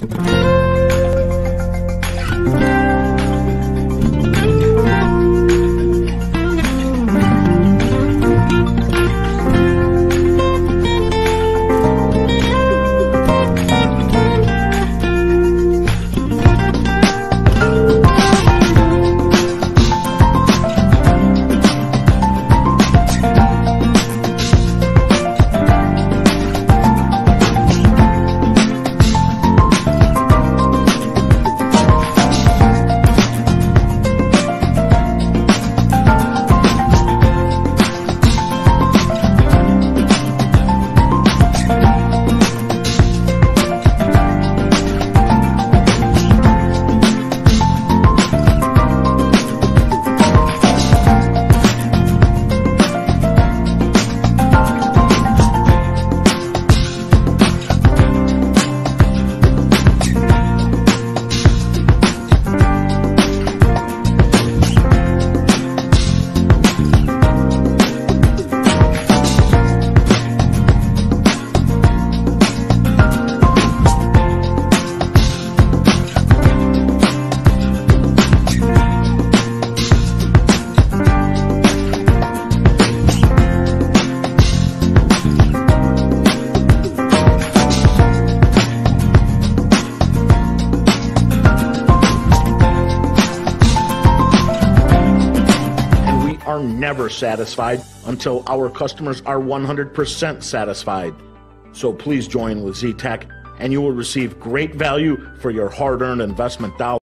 Are never satisfied until our customers are 100% satisfied. So please join with Zetec and you will receive great value for your hard-earned investment dollars.